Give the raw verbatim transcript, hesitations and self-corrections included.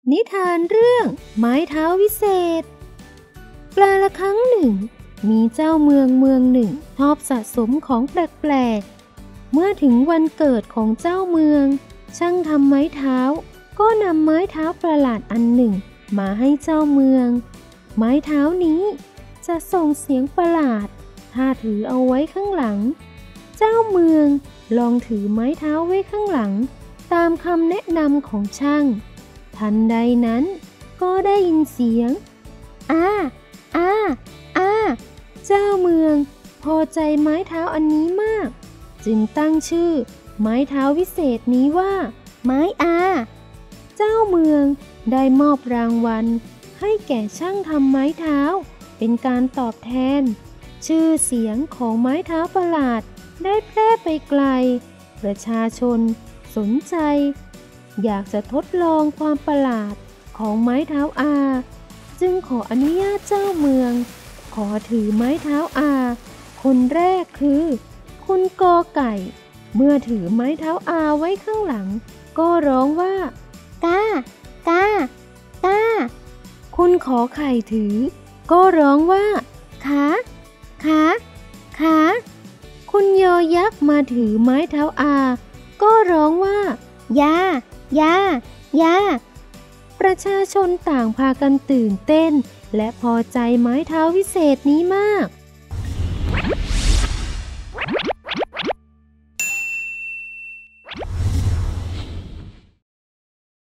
นิทานเรื่องไม้เท้าวิเศษกาลครั้งหนึ่งมีเจ้าเมืองเมืองหนึ่งชอบสะสมของแปลกๆเมื่อถึงวันเกิดของเจ้าเมืองช่างทำไม้เท้าก็นำไม้เท้าประหลาดอันหนึ่งมาให้เจ้าเมืองไม้เท้านี้จะส่งเสียงประหลาดถ้าถือเอาไว้ข้างหลังเจ้าเมืองลองถือไม้เท้าไว้ข้างหลังตามคำแนะนำของช่างทันใดนั้นก็ได้ยินเสียงอ้าอ้าอ้าเจ้าเมืองพอใจไม้เท้าอันนี้มากจึงตั้งชื่อไม้เท้าวิเศษนี้ว่าไม้อาเจ้าเมืองได้มอบรางวัลให้แก่ช่างทำไม้เท้าเป็นการตอบแทนชื่อเสียงของไม้เท้าประหลาดได้แพร่ไปไกลประชาชนสนใจอยากจะทดลองความประหลาดของไม้เท้าอาจึงขออนุญาตเจ้าเมืองขอถือไม้เท้าอาคนแรกคือคุณกอไก่เมื่อถือไม้เท้าอาไว้ข้างหลังก็ร้องว่ากากากาคุณขอไข่ถือก็ร้องว่าขาขาขาคุณยอยักษ์มาถือไม้เท้าอาก็ร้องว่ายายายาประชาชนต่างพากันตื่นเต้นและพอใจไม้เท้าวิเศษนี้มาก